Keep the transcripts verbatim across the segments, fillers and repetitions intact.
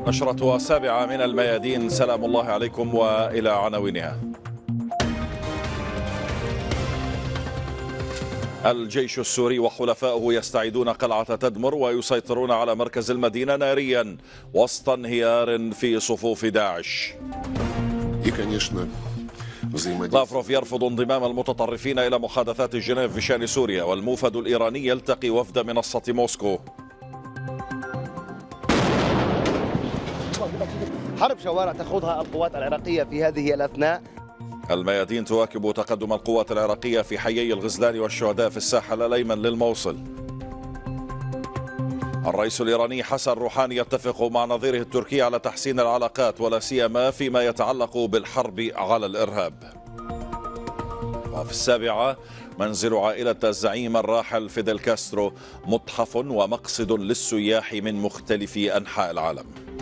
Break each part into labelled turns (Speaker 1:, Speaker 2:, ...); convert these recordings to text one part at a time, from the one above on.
Speaker 1: نشرة سابعة من الميادين. سلام الله عليكم وإلى عناوينها. الجيش السوري وحلفائه يستعيدون قلعة تدمر ويسيطرون على مركز المدينة ناريا وسط انهيار في صفوف داعش. لافروف يرفض انضمام المتطرفين إلى محادثات جنيف بشأن سوريا، والموفد الإيراني يلتقي وفد منصة موسكو.
Speaker 2: حرب شوارع تخوضها القوات العراقية في هذه الأثناء.
Speaker 1: الميادين تواكب تقدم القوات العراقية في حيي الغزلان والشهداء في الساحل الأيمن للموصل. الرئيس الإيراني حسن روحاني يتفق مع نظيره التركي على تحسين العلاقات ولا سيما فيما يتعلق بالحرب على الإرهاب. وفي السابعة منزل عائلة الزعيم الراحل فيدل كاسترو متحف ومقصد للسياح من مختلف أنحاء العالم.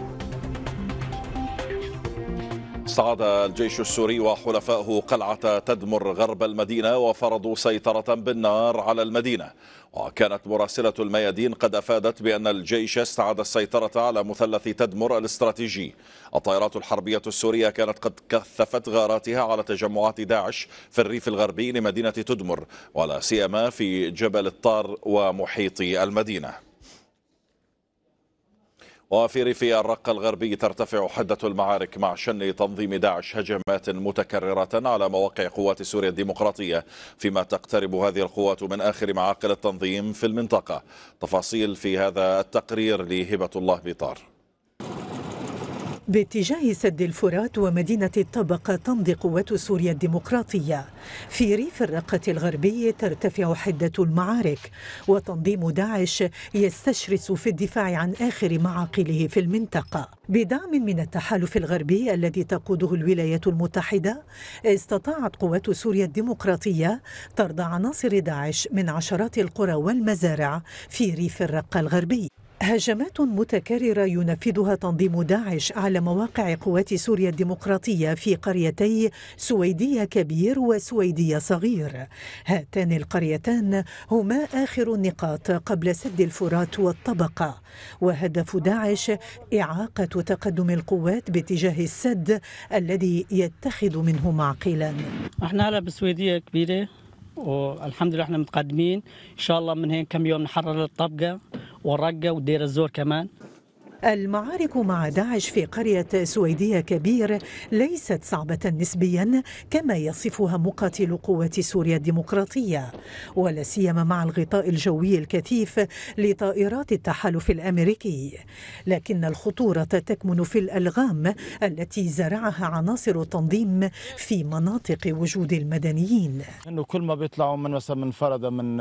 Speaker 1: استعاد الجيش السوري وحلفائه قلعة تدمر غرب المدينة وفرضوا سيطرة بالنار على المدينة، وكانت مراسلة الميادين قد أفادت بأن الجيش استعاد السيطرة على مثلث تدمر الاستراتيجي. الطائرات الحربية السورية كانت قد كثفت غاراتها على تجمعات داعش في الريف الغربي لمدينة تدمر ولا سيما في جبل الطار ومحيط المدينة. وفي ريف الرقة الغربي ترتفع حدة المعارك مع شن تنظيم داعش هجمات متكررة على مواقع قوات سوريا الديمقراطية، فيما تقترب هذه القوات من آخر معاقل التنظيم في المنطقة. تفاصيل في هذا التقرير لهبة الله بيطار.
Speaker 3: باتجاه سد الفرات ومدينة الطبق تمضي قوات سوريا الديمقراطية. في ريف الرقة الغربي ترتفع حدة المعارك، وتنظيم داعش يستشرس في الدفاع عن آخر معاقله في المنطقة. بدعم من التحالف الغربي الذي تقوده الولايات المتحدة، استطاعت قوات سوريا الديمقراطية طرد عناصر داعش من عشرات القرى والمزارع في ريف الرقة الغربي. هجمات متكررة ينفذها تنظيم داعش على مواقع قوات سوريا الديمقراطية في قريتي سويدية كبير وسويدية صغير. هاتان القريتان هما آخر النقاط قبل سد الفرات والطبقة، وهدف داعش إعاقة تقدم القوات باتجاه السد الذي يتخذ منه معقلا.
Speaker 4: احنا هلا بسويدية كبيرة والحمد لله احنا متقدمين ان شاء الله. من هين كم يوم نحرر الطبقة والرقة ودير الزور كمان.
Speaker 3: المعارك مع داعش في قرية سويدية كبير ليست صعبة نسبيا كما يصفها مقاتلو قوات سوريا الديمقراطية، ولا سيما مع الغطاء الجوي الكثيف لطائرات التحالف الأمريكي، لكن الخطورة تكمن في الألغام التي زرعها عناصر التنظيم في مناطق وجود المدنيين.
Speaker 5: انه كل ما بيطلعوا من مثلا من فرده من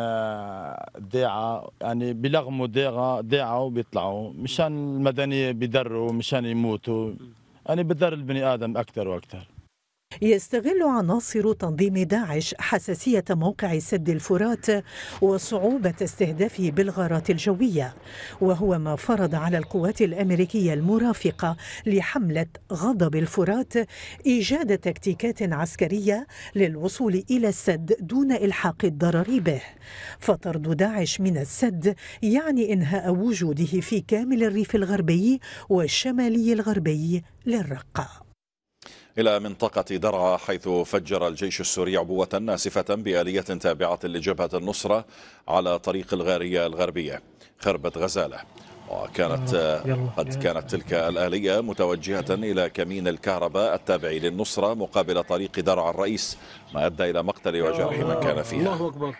Speaker 5: ديعه يعني بيلغموا ديعه ديعه وبيطلعوا مشان المدنية بيدروا مشان يموتوا، يعني بدر البني آدم أكثر وأكثر.
Speaker 3: يستغل عناصر تنظيم داعش حساسية موقع سد الفرات وصعوبة استهدافه بالغارات الجوية، وهو ما فرض على القوات الأمريكية المرافقة لحملة غضب الفرات إيجاد تكتيكات عسكرية للوصول إلى السد دون إلحاق الضرر به. فطرد داعش من السد يعني إنهاء وجوده في كامل الريف الغربي والشمالي الغربي للرقة.
Speaker 1: إلى منطقة درعا حيث فجر الجيش السوري عبوة ناسفة بآلية تابعة لجبهة النصرة على طريق الغارية الغربية خربة غزالة، وكانت قد كانت تلك الآلية متوجهة إلى كمين الكهرباء التابع للنصرة مقابل طريق درعا الرئيس، ما أدى إلى مقتل وجرح من كان فيها. الله أكبر.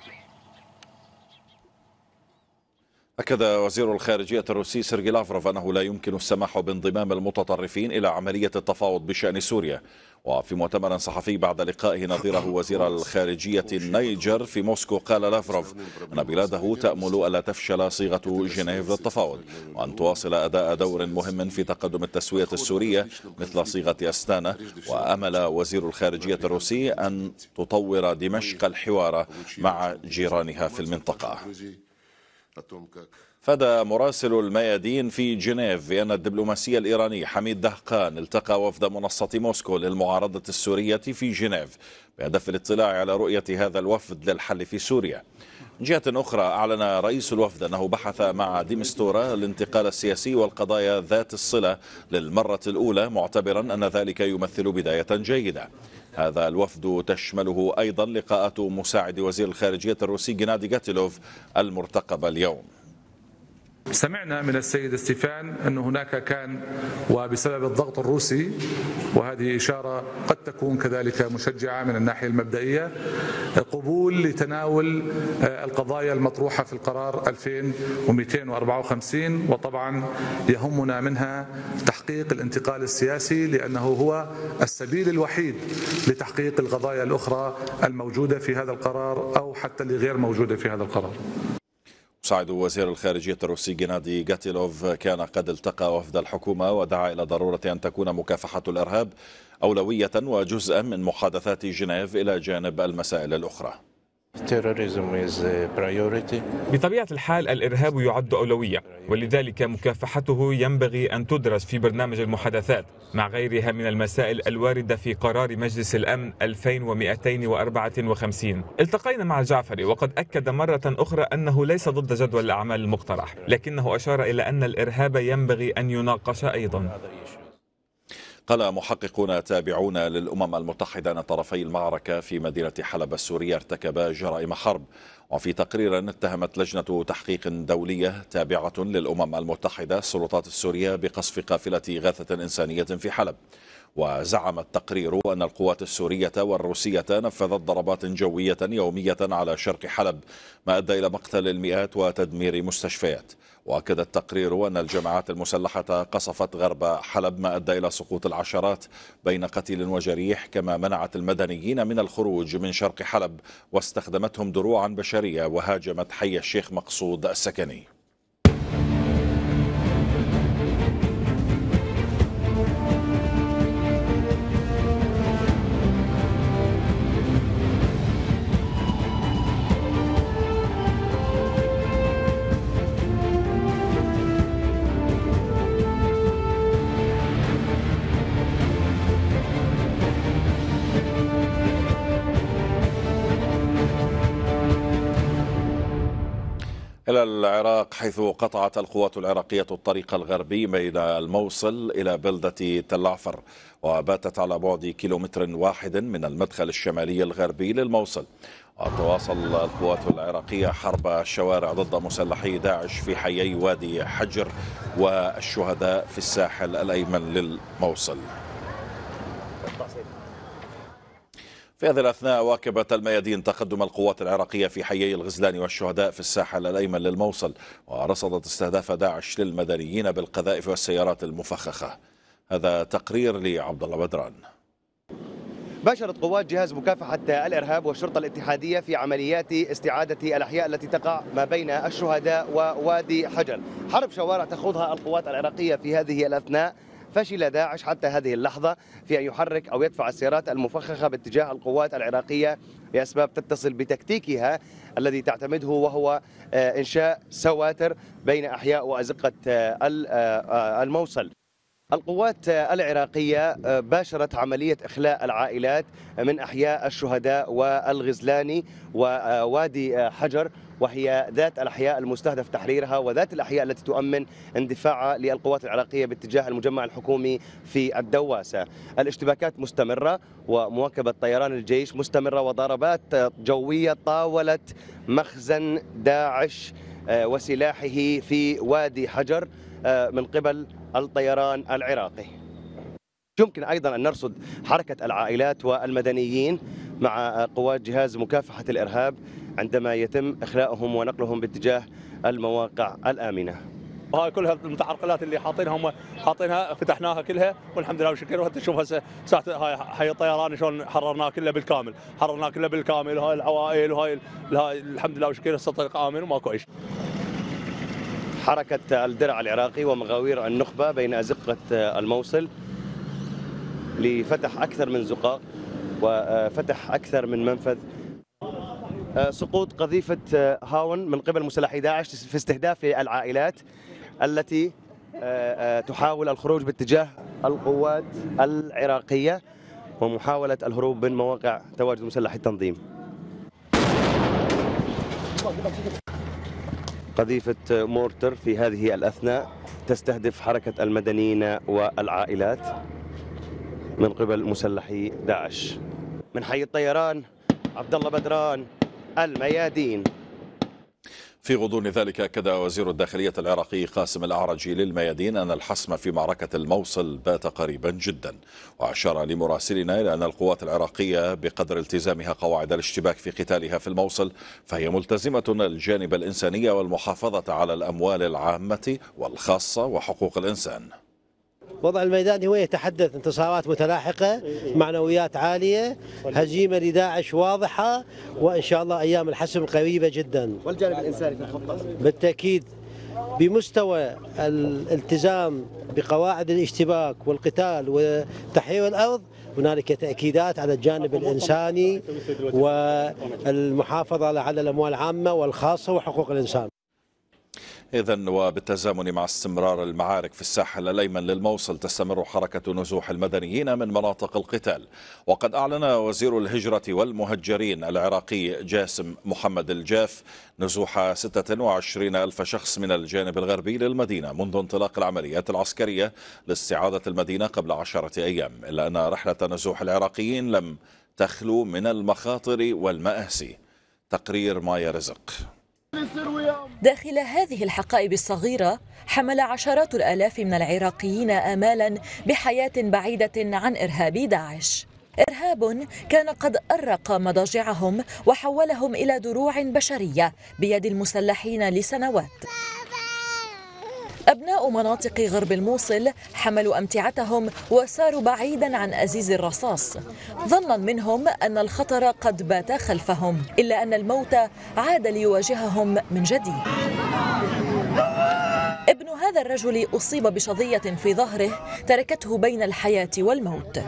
Speaker 1: أكد وزير الخارجية الروسي سيرجي لافروف أنه لا يمكن السماح بانضمام المتطرفين إلى عملية التفاوض بشأن سوريا. وفي مؤتمر صحفي بعد لقائه نظيره وزير الخارجية النيجر في موسكو، قال لافروف أن بلاده تأمل ألا تفشل صيغة جنيف للتفاوض، وأن تواصل أداء دور مهم في تقدم التسوية السورية مثل صيغة أستانا. وأمل وزير الخارجية الروسي أن تطور دمشق الحوار مع جيرانها في المنطقة.
Speaker 6: о том, как
Speaker 1: فاد مراسل الميادين في جنيف بأن الدبلوماسي الإيراني حميد دهقان التقى وفد منصة موسكو للمعارضة السورية في جنيف بهدف الاطلاع على رؤية هذا الوفد للحل في سوريا. من جهة أخرى أعلن رئيس الوفد أنه بحث مع ديمستورا الانتقال السياسي والقضايا ذات الصلة للمرة الأولى، معتبرا أن ذلك يمثل بداية جيدة. هذا الوفد تشمله أيضا لقاءات مساعد وزير الخارجية الروسي جنادي جاتيلوف المرتقبة اليوم.
Speaker 6: سمعنا من السيد ستيفان أن هناك كان وبسبب الضغط الروسي، وهذه إشارة قد تكون كذلك مشجعة من الناحية المبدئية، قبول لتناول القضايا المطروحة في القرار ألفين ومئتين وأربعة وخمسين، وطبعا يهمنا منها تحقيق الانتقال السياسي لأنه هو السبيل الوحيد لتحقيق القضايا الأخرى الموجودة في هذا القرار أو حتى اللي غير موجودة في هذا القرار.
Speaker 1: مساعد وزير الخارجية الروسي جنادي جاتيلوف كان قد التقى وفد الحكومة ودعا إلى ضرورة أن تكون مكافحة الإرهاب أولوية وجزءا من محادثات جنيف إلى جانب المسائل الأخرى.
Speaker 7: بطبيعة الحال الإرهاب يعد أولوية، ولذلك مكافحته ينبغي أن تدرس في برنامج المحادثات مع غيرها من المسائل الواردة في قرار مجلس الأمن ألفين ومئتين وأربعة وخمسين. التقينا مع الجعفري وقد أكد مرة أخرى أنه ليس ضد جدول الأعمال المقترح، لكنه أشار إلى أن الإرهاب ينبغي أن يناقش أيضا.
Speaker 1: قال محققون تابعون للأمم المتحدة أن طرفي المعركة في مدينة حلب السورية ارتكبا جرائم حرب. وفي تقرير اتهمت لجنة تحقيق دولية تابعة للأمم المتحدة السلطات السورية بقصف قافلة إغاثة إنسانية في حلب. وزعم التقرير أن القوات السورية والروسية نفذت ضربات جوية يومية على شرق حلب، ما أدى إلى مقتل المئات وتدمير مستشفيات. وأكد التقرير أن الجماعات المسلحة قصفت غرب حلب، ما أدى إلى سقوط العشرات بين قتيل وجريح، كما منعت المدنيين من الخروج من شرق حلب واستخدمتهم دروعا بشرية وهاجمت حي الشيخ مقصود السكني. إلى العراق، حيث قطعت القوات العراقية الطريق الغربي بين الموصل إلى بلدة تل عفر، وباتت على بعد كيلومتر واحد من المدخل الشمالي الغربي للموصل. وتواصل القوات العراقية حرب الشوارع ضد مسلحي داعش في حيي وادي حجر والشهداء في الساحل الأيمن للموصل. في هذه الأثناء واكبت الميادين تقدم القوات العراقية في حيي الغزلان والشهداء في الساحل الأيمن للموصل، ورصدت استهداف داعش للمدنيين بالقذائف والسيارات المفخخة. هذا تقرير لعبد الله بدران.
Speaker 2: باشرت قوات جهاز مكافحة الإرهاب والشرطة الاتحادية في عمليات استعادة الأحياء التي تقع ما بين الشهداء ووادي حجر. حرب شوارع تخوضها القوات العراقية في هذه الأثناء. فشل داعش حتى هذه اللحظة في أن يحرك أو يدفع السيارات المفخخة باتجاه القوات العراقية لأسباب تتصل بتكتيكها الذي تعتمده، وهو إنشاء سواتر بين أحياء وأزقة الموصل. القوات العراقية باشرت عملية إخلاء العائلات من أحياء الشهداء والغزلاني ووادي حجر، وهي ذات الأحياء المستهدف تحريرها وذات الأحياء التي تؤمن اندفاعها للقوات العراقية باتجاه المجمع الحكومي في الدواسة. الاشتباكات مستمرة ومواكبة طيران الجيش مستمرة، وضربات جوية طاولت مخزن داعش وسلاحه في وادي حجر من قبل الطيران العراقي. يمكن أيضا أن نرصد حركة العائلات والمدنيين مع قوات جهاز مكافحة الإرهاب عندما يتم إخلاؤهم ونقلهم باتجاه المواقع الآمنة.
Speaker 8: هاي كلها المتعرقلات اللي حاطينها هم حاطينها فتحناها كلها والحمد لله وشكر. وانت تشوف هسه ساعه هاي حي الطيران شلون حررناها كلها بالكامل، حررناها كلها بالكامل، وهاي العوائل وهاي الحمد لله وشكر. هسه الطريق آمن وماكو أي شيء.
Speaker 2: حركة الدرع العراقي ومغاوير النخبة بين أزقة الموصل لفتح أكثر من زقاق وفتح أكثر من منفذ. سقوط قذيفة هاون من قبل مسلحي داعش في استهداف العائلات التي تحاول الخروج باتجاه القوات العراقية ومحاولة الهروب من مواقع تواجد مسلحي التنظيم. قذيفة مورتر في هذه الأثناء تستهدف حركة المدنيين والعائلات من قبل مسلحي داعش. من حي الطيران عبد الله بدران، الميادين.
Speaker 1: في غضون ذلك أكد وزير الداخلية العراقي قاسم الأعرجي للميادين أن الحسم في معركة الموصل بات قريبا جدا، وأشار لمراسلنا إلى أن القوات العراقية بقدر التزامها قواعد الاشتباك في قتالها في الموصل فهي ملتزمة الجانب الإنساني والمحافظة على الأموال العامة والخاصة وحقوق الإنسان.
Speaker 9: وضع الميداني هو يتحدث انتصارات متلاحقة، معنويات عالية، هزيمة لداعش واضحة، وإن شاء الله أيام الحسم قريبة جدا.
Speaker 2: والجانب الإنساني في الخطة؟
Speaker 9: بالتأكيد بمستوى الالتزام بقواعد الاشتباك والقتال وتحرير الأرض هنالك تأكيدات على الجانب الإنساني والمحافظة على الأموال العامة والخاصة وحقوق الإنسان.
Speaker 1: إذن وبالتزامن مع استمرار المعارك في الساحل الأيمن للموصل تستمر حركة نزوح المدنيين من مناطق القتال، وقد أعلن وزير الهجرة والمهجرين العراقي جاسم محمد الجاف نزوح ستة وعشرين ألف شخص من الجانب الغربي للمدينة منذ انطلاق العمليات العسكرية لاستعادة المدينة قبل عشرة أيام، إلا أن رحلة نزوح العراقيين لم تخلو من المخاطر والمآسي. تقرير مايا رزق.
Speaker 10: داخل هذه الحقائب الصغيرة حمل عشرات الآلاف من العراقيين آمالا بحياة بعيدة عن إرهاب داعش، إرهاب كان قد أرق مضاجعهم وحولهم إلى دروع بشرية بيد المسلحين لسنوات. أبناء مناطق غرب الموصل حملوا أمتعتهم وساروا بعيدا عن أزيز الرصاص ظنا منهم أن الخطر قد بات خلفهم، إلا أن الموت عاد ليواجههم من جديد. ابن هذا الرجل أصيب بشظية في ظهره تركته بين الحياة والموت.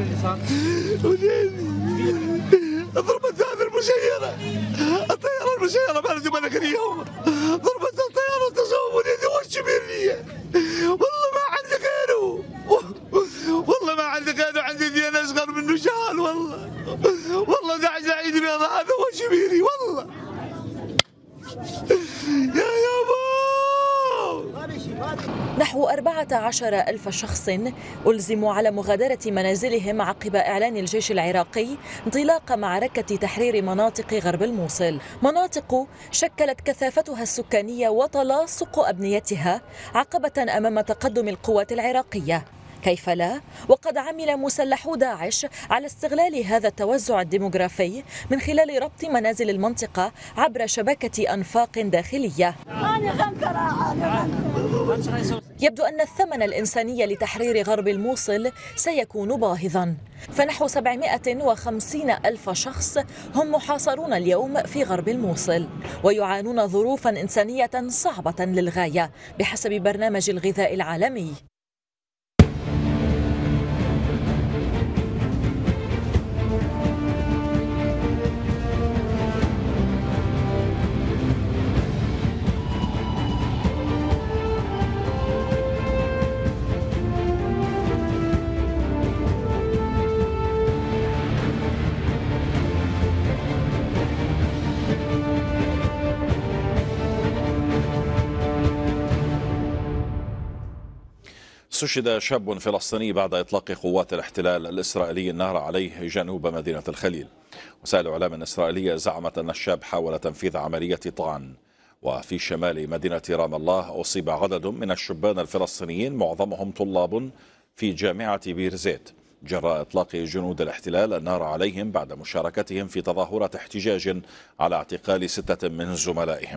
Speaker 11: ضربت هذه المسيرة، الطيارة المسيرة بلد ملك اليوم، ضربت الطيارة تصوب يدي والشبيرية، والله ما عندي غيره، والله ما عندي غيره، عندي اثنين أصغر منه شال، والله والله داعش عيد بيض هذا هو شبيري، والله يا يابا.
Speaker 10: نحو أربعة عشر ألف شخص ألزموا على مغادرة منازلهم عقب إعلان الجيش العراقي انطلاق معركة تحرير مناطق غرب الموصل، مناطق شكلت كثافتها السكانية وتلاصق أبنيتها عقبة أمام تقدم القوات العراقية. كيف لا؟ وقد عمل مسلحو داعش على استغلال هذا التوزع الديموغرافي من خلال ربط منازل المنطقة عبر شبكة أنفاق داخلية. يبدو أن الثمن الإنساني لتحرير غرب الموصل سيكون باهظا، فنحو سبعمائة وخمسين ألف شخص هم محاصرون اليوم في غرب الموصل ويعانون ظروفا إنسانية صعبة للغاية بحسب برنامج الغذاء العالمي.
Speaker 1: استشهد شاب فلسطيني بعد إطلاق قوات الاحتلال الإسرائيلي النار عليه جنوب مدينة الخليل. وسائل إعلام إسرائيلية زعمت أن الشاب حاول تنفيذ عملية طعن. وفي شمال مدينة رام الله أصيب عدد من الشبان الفلسطينيين معظمهم طلاب في جامعة بير زيت جراء إطلاق جنود الاحتلال النار عليهم بعد مشاركتهم في تظاهرات احتجاج على اعتقال ستة من زملائهم.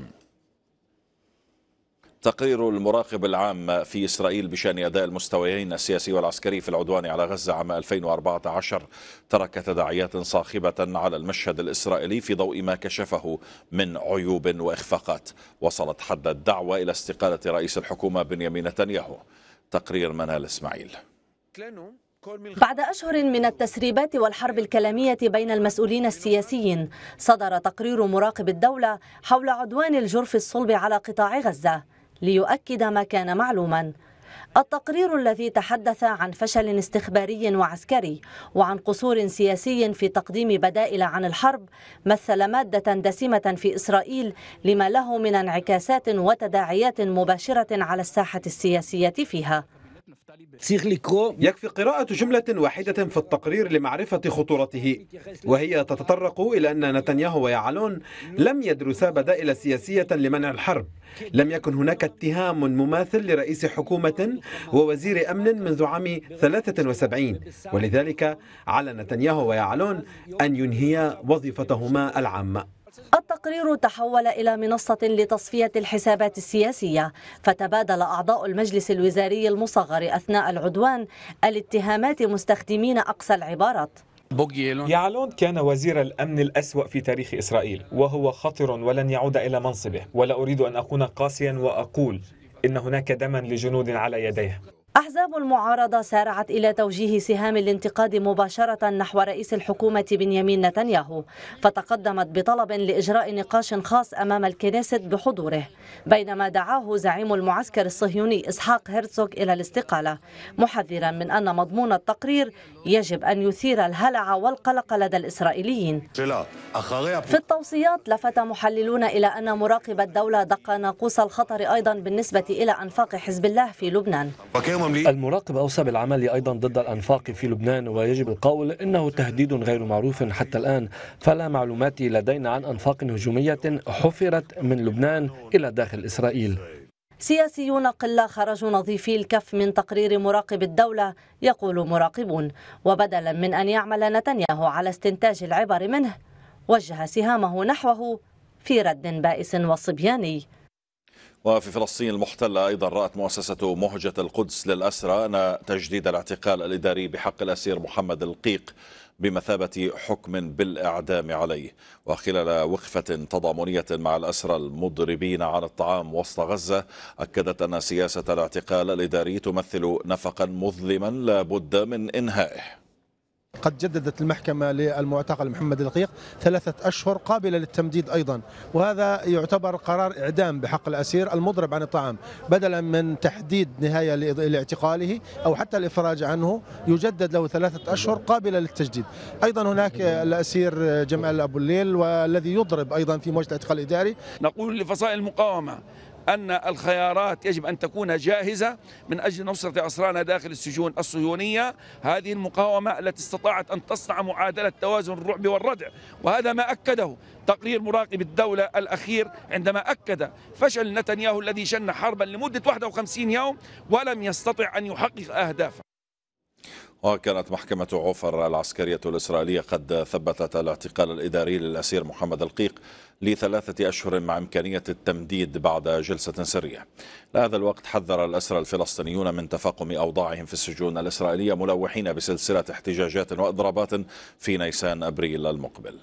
Speaker 1: تقرير المراقب العام في إسرائيل بشأن أداء المستويين السياسي والعسكري في العدوان على غزة عام ألفين وأربعة عشر ترك تداعيات صاخبة على المشهد الإسرائيلي في ضوء ما كشفه من عيوب وإخفاقات وصلت حد الدعوة إلى استقالة رئيس الحكومة بنيامين نتنياهو. تقرير منال إسماعيل.
Speaker 12: بعد أشهر من التسريبات والحرب الكلامية بين المسؤولين السياسيين، صدر تقرير مراقب الدولة حول عدوان الجرف الصلب على قطاع غزة ليؤكد ما كان معلوما. التقرير الذي تحدث عن فشل استخباري وعسكري وعن قصور سياسي في تقديم بدائل عن الحرب مثل مادة دسمة في إسرائيل لما له من انعكاسات وتداعيات مباشرة على الساحة السياسية فيها.
Speaker 13: يكفي قراءة جملة واحدة في التقرير لمعرفة خطورته، وهي تتطرق إلى أن نتنياهو ويعلون لم يدرسا بدائل سياسية لمنع الحرب. لم يكن هناك اتهام مماثل لرئيس حكومة ووزير أمن منذ عام ثلاثة وسبعين، ولذلك على نتنياهو ويعلون أن ينهيا وظيفتهما العامة.
Speaker 12: التقرير تحول إلى منصة لتصفية الحسابات السياسية، فتبادل أعضاء المجلس الوزاري المصغر أثناء العدوان الاتهامات مستخدمين أقصى العبارات.
Speaker 7: يعلون كان وزير الأمن الأسوأ في تاريخ إسرائيل، وهو خطر ولن يعود إلى منصبه، ولا أريد أن أكون قاسيا وأقول إن هناك دما لجنود على يديه.
Speaker 12: أحزاب المعارضة سارعت إلى توجيه سهام الانتقاد مباشرة نحو رئيس الحكومة بنيامين نتنياهو، فتقدمت بطلب لإجراء نقاش خاص أمام الكنيست بحضوره، بينما دعاه زعيم المعسكر الصهيوني إسحاق هيرتزوغ إلى الاستقالة، محذرا من أن مضمون التقرير يجب أن يثير الهلع والقلق لدى الإسرائيليين. في التوصيات لفت محللون إلى أن مراقب الدولة دق ناقوس الخطر أيضا بالنسبة إلى أنفاق حزب الله في لبنان.
Speaker 14: المراقب أوصى بالعمل أيضا ضد الأنفاق في لبنان، ويجب القول إنه تهديد غير معروف حتى الآن، فلا معلومات لدينا عن أنفاق هجومية حفرت من لبنان إلى داخل إسرائيل.
Speaker 12: سياسيون قلة خرجوا نظيفي الكف من تقرير مراقب الدولة، يقول مراقبون، وبدلا من أن يعمل نتنياهو على استنتاج العبر منه وجه سهامه نحوه في رد بائس وصبياني.
Speaker 1: وفي فلسطين المحتلة أيضا رأت مؤسسة مهجة القدس للأسرى أن تجديد الاعتقال الإداري بحق الأسير محمد القيق بمثابة حكم بالإعدام عليه. وخلال وقفة تضامنية مع الأسرى المضربين عن الطعام وسط غزة، أكدت أن سياسة الاعتقال الإداري تمثل نفقا مظلما لا بد من إنهائه.
Speaker 15: قد جددت المحكمة للمعتقل محمد القيق ثلاثة أشهر قابلة للتمديد أيضا، وهذا يعتبر قرار إعدام بحق الأسير المضرب عن الطعام، بدلا من تحديد نهاية لاعتقاله أو حتى الإفراج عنه يجدد له ثلاثة أشهر قابلة للتجديد. أيضا هناك الأسير جمال أبو الليل والذي يضرب أيضا في موجة الاعتقال الإداري.
Speaker 16: نقول لفصائل المقاومة أن الخيارات يجب أن تكون جاهزة من أجل نصرة أسرانا داخل السجون الصهيونية. هذه المقاومة التي استطاعت أن تصنع معادلة توازن الرعب والردع، وهذا ما أكده تقرير مراقب الدولة الأخير عندما أكد فشل نتنياهو الذي شن حربا لمدة واحد وخمسين يوم ولم يستطع أن يحقق أهدافه.
Speaker 1: وكانت محكمة عوفر العسكرية الإسرائيلية قد ثبتت الاعتقال الإداري للأسير محمد القيق لثلاثة أشهر مع إمكانية التمديد بعد جلسة سرية. لهذا الوقت حذر الأسرى الفلسطينيون من تفاقم أوضاعهم في السجون الإسرائيلية، ملوحين بسلسلة احتجاجات وإضرابات في نيسان أبريل المقبل.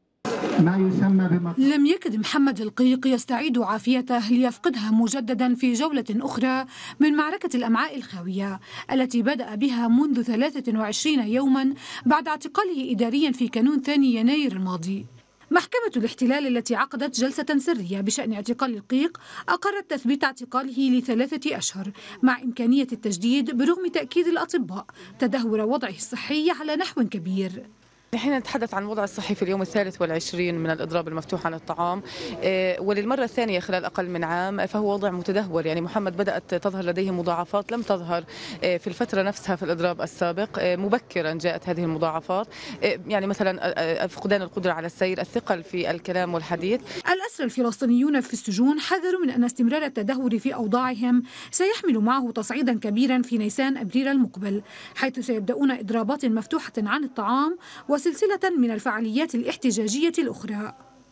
Speaker 17: ما يسمى بم... لم يكد محمد القيق يستعيد عافيته ليفقدها مجددا في جولة أخرى من معركة الأمعاء الخاوية التي بدأ بها منذ ثلاثة وعشرين يوما بعد اعتقاله إداريا في كانون ثاني يناير الماضي. محكمة الاحتلال التي عقدت جلسة سرية بشأن اعتقال القيق أقرت تثبيت اعتقاله لثلاثة أشهر مع إمكانية التجديد برغم تأكيد الأطباء تدهور وضعه الصحي على نحو كبير.
Speaker 18: نحن نتحدث عن الوضع الصحي في اليوم الثالث والعشرين من الإضراب المفتوح عن الطعام، وللمرة الثانية خلال أقل من عام، فهو وضع متدهور. يعني محمد بدأت تظهر لديه مضاعفات لم تظهر في الفترة نفسها في الإضراب السابق. مبكرا جاءت هذه المضاعفات، يعني مثلا فقدان القدرة على السير، الثقل في الكلام والحديث.
Speaker 17: الأسرى الفلسطينيون في السجون حذروا من أن استمرار التدهور في أوضاعهم سيحمل معه تصعيدا كبيرا في نيسان أبريل المقبل، حيث سيبدأون إضرابات مفتوحة عن الطعام وسلسلة من الفعاليات الاحتجاجية الأخرى.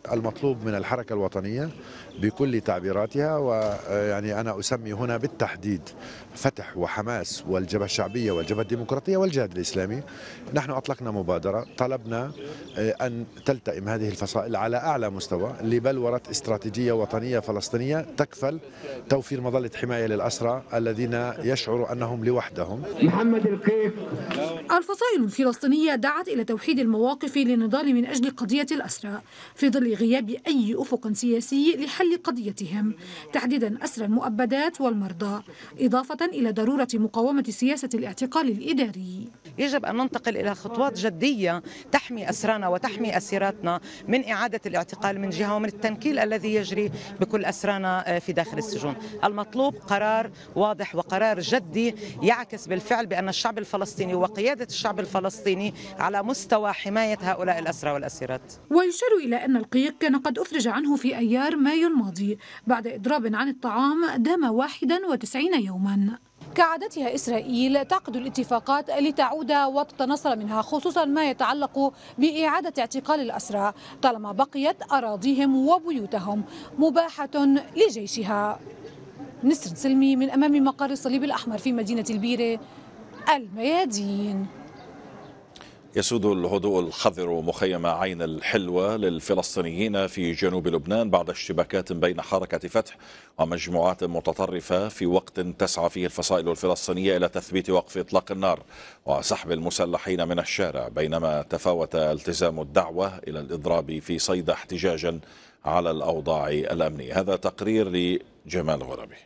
Speaker 19: المطلوب من الحركة الوطنية بكل تعبيراتها، ويعني أنا أسمي هنا بالتحديد فتح وحماس والجبهة الشعبية والجبهة الديمقراطية والجهاد الإسلامي. نحن أطلقنا مبادرة طلبنا أن تلتئم هذه الفصائل على أعلى مستوى لبلورة استراتيجية وطنية فلسطينية تكفل توفير مظلة حماية للأسرى الذين يشعروا أنهم لوحدهم.
Speaker 17: محمد القيق. الفصائل الفلسطينية دعت إلى توحيد المواقف للنضال من أجل قضية الأسرى في ظل غياب أي أفق سياسي لحل قضيتهم، تحديدا أسرى المؤبدات والمرضى، إضافة إلى ضرورة مقاومة سياسة الاعتقال الإداري.
Speaker 20: يجب أن ننتقل إلى خطوات جدية تحمي أسرانا وتحمي أسيراتنا من إعادة الاعتقال من جهة ومن التنكيل الذي يجري بكل أسرانا في داخل السجون. المطلوب قرار واضح وقرار جدي يعكس بالفعل بأن الشعب الفلسطيني وقيادة الشعب الفلسطيني على مستوى حماية هؤلاء الأسرى والأسيرات.
Speaker 17: ويشار إلى أن القيق كان قد أفرج عنه في أيار مايو الماضي بعد إضراب عن الطعام دام واحدا وتسعين يوما. كعادتها إسرائيل تعقد الاتفاقات لتعود وتتنصل منها، خصوصا ما يتعلق بإعادة اعتقال الأسرى طالما بقيت أراضيهم وبيوتهم مباحة لجيشها. نسر سلمي من أمام مقر الصليب الأحمر في مدينة البيرة، الميادين.
Speaker 1: يسود الهدوء الخضر مخيم عين الحلوة للفلسطينيين في جنوب لبنان بعد اشتباكات بين حركة فتح ومجموعات متطرفة في وقت تسعى فيه الفصائل الفلسطينية إلى تثبيت وقف إطلاق النار وسحب المسلحين من الشارع، بينما تفاوت التزام الدعوة إلى الإضراب في صيدا احتجاجا على الأوضاع الأمنية. هذا تقرير لجمال غربي.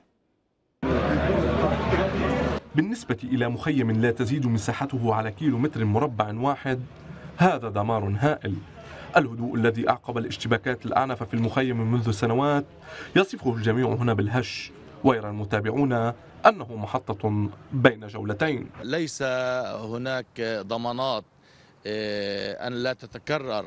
Speaker 21: بالنسبة إلى مخيم لا تزيد مساحته على كيلو متر مربع واحد، هذا دمار هائل. الهدوء الذي أعقب الاشتباكات الأعنف في المخيم منذ سنوات يصفه الجميع هنا بالهش، ويرى المتابعون أنه محطة بين جولتين.
Speaker 22: ليس هناك ضمانات أن لا تتكرر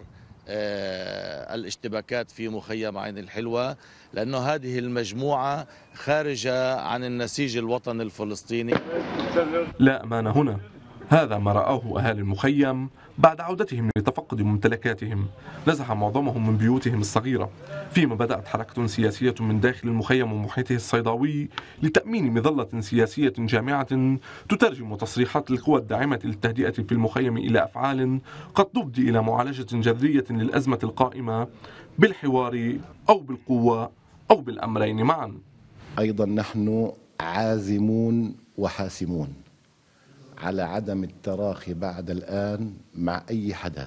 Speaker 22: الاشتباكات في مخيم عين الحلوة، لأن هذه المجموعة خارجة عن النسيج الوطني الفلسطيني.
Speaker 21: لا أمان هنا، هذا ما رآه أهالي المخيم بعد عودتهم لتفقد ممتلكاتهم. نزح معظمهم من بيوتهم الصغيرة، فيما بدأت حركة سياسية من داخل المخيم ومحيطه الصيداوي لتأمين مظلة سياسية جامعة تترجم تصريحات القوى الداعمة للتهدئة في المخيم إلى أفعال قد تفضي إلى معالجة جذرية للأزمة القائمة بالحوار أو بالقوة أو بالأمرين معا.
Speaker 23: أيضا نحن عازمون وحاسمون على عدم التراخي بعد الآن مع أي حدث.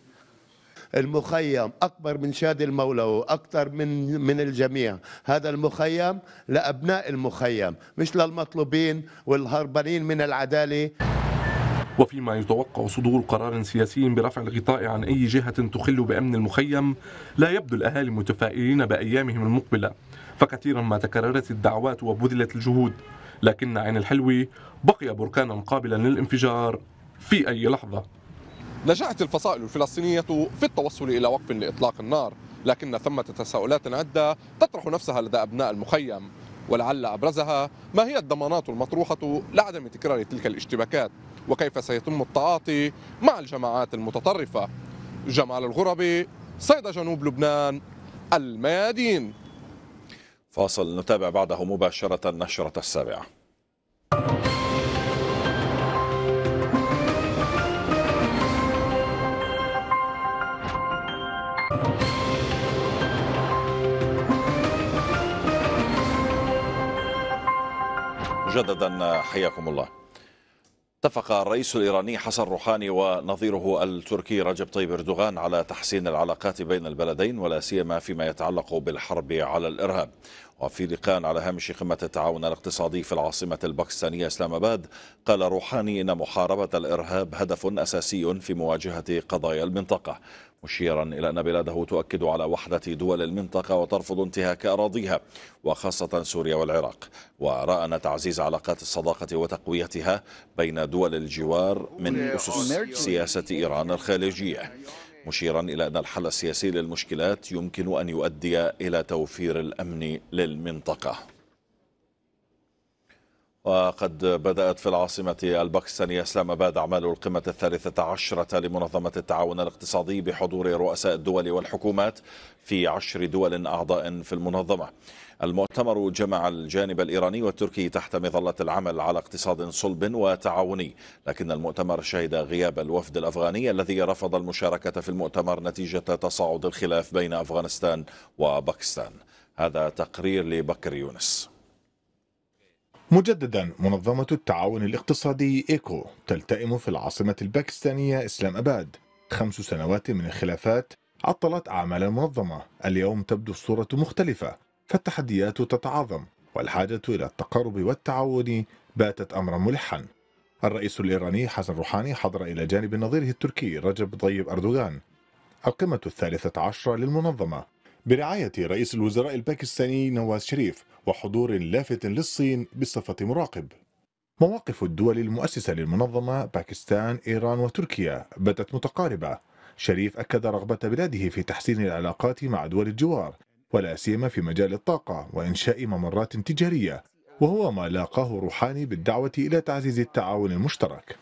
Speaker 24: المخيم أكبر من شادي المولى وأكثر من من الجميع. هذا المخيم لأبناء المخيم مش للمطلوبين والهربانين من العدالة.
Speaker 21: وفيما يتوقع صدور قرار سياسي برفع الغطاء عن أي جهة تخل بأمن المخيم، لا يبدو الأهالي متفائلين بأيامهم المقبلة، فكثيرا ما تكررت الدعوات وبذلت الجهود، لكن عين الحلوة بقي بركانا قابلا للانفجار في أي لحظة.
Speaker 25: نجحت الفصائل الفلسطينية في التوصل إلى وقف لإطلاق النار، لكن ثمة تساؤلات عدة تطرح نفسها لدى أبناء المخيم، ولعل أبرزها ما هي الضمانات المطروحة لعدم تكرار تلك الاشتباكات، وكيف سيتم التعاطي مع الجماعات المتطرفة. جمال الغربي، صيدا جنوب لبنان، الميادين.
Speaker 1: فاصل نتابع بعده مباشرة نشرة السابعة. مجددا حياكم الله. اتفق الرئيس الإيراني حسن روحاني ونظيره التركي رجب طيب أردوغان على تحسين العلاقات بين البلدين، ولا سيما فيما يتعلق بالحرب على الإرهاب. وفي لقاء على هامش قمة التعاون الاقتصادي في العاصمة الباكستانية إسلام آباد، قال روحاني إن محاربة الإرهاب هدف أساسي في مواجهة قضايا المنطقة، مشيرا إلى أن بلاده تؤكد على وحدة دول المنطقة وترفض انتهاك أراضيها وخاصة سوريا والعراق. ورأى أن تعزيز علاقات الصداقة وتقويتها بين دول الجوار من أسس سياسة إيران الخارجية، مشيرا إلى أن الحل السياسي للمشكلات يمكن أن يؤدي إلى توفير الأمن للمنطقة. وقد بدأت في العاصمة الباكستانية إسلام آباد أعمال القمة الثالثة عشرة لمنظمة التعاون الاقتصادي بحضور رؤساء الدول والحكومات في عشر دول أعضاء في المنظمة. المؤتمر جمع الجانب الإيراني والتركي تحت مظلة العمل على اقتصاد صلب وتعاوني، لكن المؤتمر شهد غياب الوفد الأفغاني الذي رفض المشاركة في المؤتمر نتيجة تصاعد الخلاف بين أفغانستان وباكستان. هذا تقرير لبكر يونس.
Speaker 3: مجددا منظمة التعاون الاقتصادي إيكو تلتئم في العاصمة الباكستانية إسلام آباد. خمس سنوات من الخلافات عطلت أعمال المنظمة. اليوم تبدو الصورة مختلفة، فالتحديات تتعاظم والحاجة إلى التقارب والتعاون باتت أمرا ملحا. الرئيس الإيراني حسن روحاني حضر إلى جانب نظيره التركي رجب طيب أردوغان القمة الثالثة عشرة للمنظمة برعاية رئيس الوزراء الباكستاني نواز شريف وحضور لافت للصين بصفة مراقب. مواقف الدول المؤسسة للمنظمة باكستان، إيران وتركيا باتت متقاربة. شريف أكد رغبة بلاده في تحسين العلاقات مع دول الجوار ولا سيما في مجال الطاقة وإنشاء ممرات تجارية، وهو ما لاقاه روحاني بالدعوة إلى تعزيز التعاون المشترك.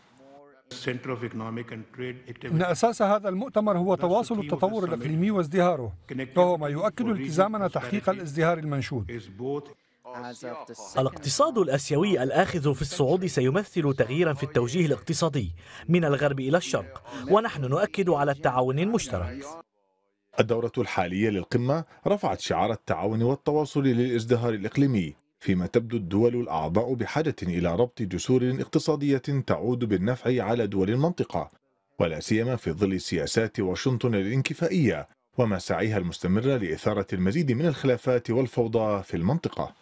Speaker 4: إن أساس هذا المؤتمر هو تواصل التطور الإقليمي وازدهاره، وهو ما يؤكد التزامنا تحقيق الازدهار المنشود.
Speaker 5: الاقتصاد الآسيوي الآخذ في الصعود سيمثل تغييرا في التوجيه الاقتصادي من الغرب إلى الشرق، ونحن نؤكد على التعاون المشترك.
Speaker 3: الدورة الحالية للقمة رفعت شعار التعاون والتواصل للازدهار الإقليمي، فيما تبدو الدول الأعضاء بحاجة إلى ربط جسور اقتصادية تعود بالنفع على دول المنطقة، ولا سيما في ظل سياسات واشنطن الانكفائية ومساعيها المستمرة لإثارة المزيد من الخلافات والفوضى في المنطقة.